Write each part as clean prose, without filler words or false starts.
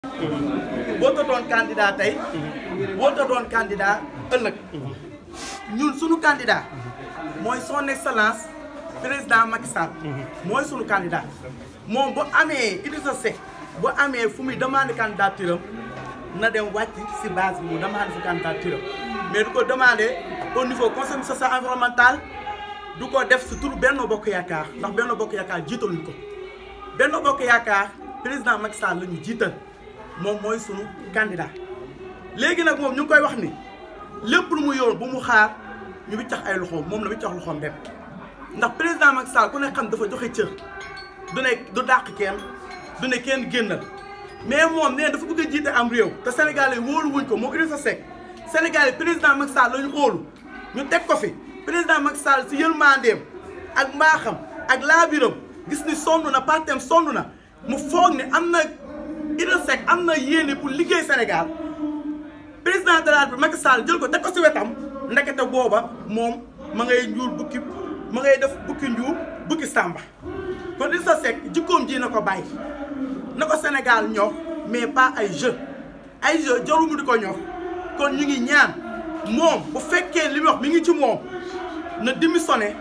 woota doon candidat tey woota doon candidat ëllëg ñun sunu candidat mooy son excellence président Macky Sall mooy sunu candidat moom bu amee Idrissa Seck bu amee fu muy demandé candidature am na dem wàcc si base bi mu demandé si candidature am mais du ko demandé au niveau conseil social environnemental du ko def si turu Benno Bokk Yaakaar ndax Benno Bokk Yaakaar jiitaluñ ko Benno Bokk Yaakaar président Macky Sall la ñu jiital moom mooy sunu candidat léegi nag moom ñu ngi koy wax ni lépp lu mu yoon bu mu xaar ñu wiccax ay loxoom moom la wiccax loxoom dem ndax président Macky Sall ku ne xam dafa joxe cër du ne du dàq kenn du ne kenn génnal mais moom nee dafa bëgg a jiite am réew te Sénégal yi wóolu wuñ ko moom Idrissa Seck Sénégal yi président Macky Sall la ñu óolu ñu teg ko fi président Macky Sall si yërmandeem ak mbaaxam ak laabiram gis ni sonn na partem sonn na mu foog ni am na Idrissa Seck am na yéene pour liggéey Sénégal président de la République Macky Sall jël ko teg ko si wetam ndekete booba moom ma ngay njuul bukki ma ngay def bukki njuul bukki sàmba kon Idrissa Seck jikkoom ji na ko bàyyi na ko Sénégal ñor mais pas ay jeu jarul mu di ko ñor kon ñu ngi ñaan moom bu fekkee li mu wax mi ngi ci moom na démissionné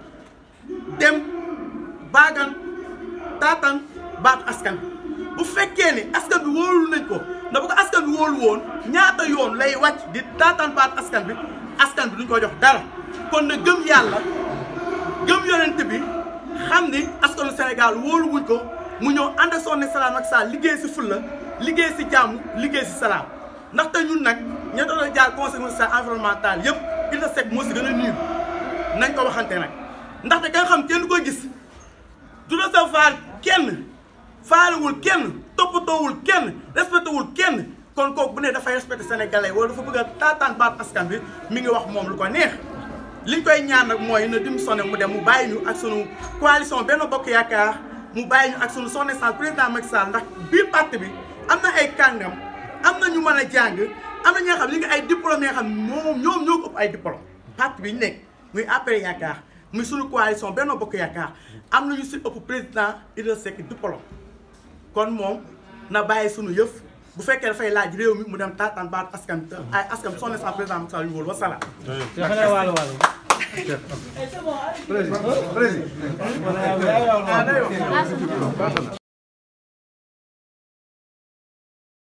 dem baagan taatan baatu askan bu fekkee ni askan bi wóolu nañ ko ndax bu ko askan bi wóolu woon ñaata yoon lay wàcc di taatan baatu askan bi duñ ko jox dara kon na gëm yàlla gëm yonent bi xam ni askanu Sénégal wóolu wuñ ko mu ñëw ànd ak son excellence Macky Sall liggéey si fulla liggéey si jàmm liggéey si salaam ndaxte ñun nag ña doon jaar conseil social environnemental yëpp Idrissa Seck moo si gën a nuyu nañ ko waxante nag ndaxte ka nga xam kenn du ko gis du recevoir kenn faalewul kenn toppatoowul kenn respectéwul kenn kon kooku bu ne dafay respecté sénégalais wala dafa bëgg a taataan baat askan bi mi ngi wax moom lu ko neex liñ koy ñaan nag mooy na démissionné mu dem mu bàyyi ñu ak sunu coalition Benno Bokk Yaakaar mu bàyyi ñu ak sunu son excellence président Macky Sall ndax biir parti bi am na ay kàngam am na ñu mën a jàng am na ñoo xam ne ñu ngi ay diplôme yoo xam ne ñoom ñoo ko ëpp ay diplôme parti bi ñu nekk muy APR Yaakaar muy sunu coalition Benno Bokk Yaakaar am na ñu si ëpp président Idrissa Seck diplôme kon moom na bàyyi sunu yëf bu fekkee dafay laaj réew mi mu dem taataan baat askan ay askan son excellence président Macky Sall ñu wóolu wasalaam. président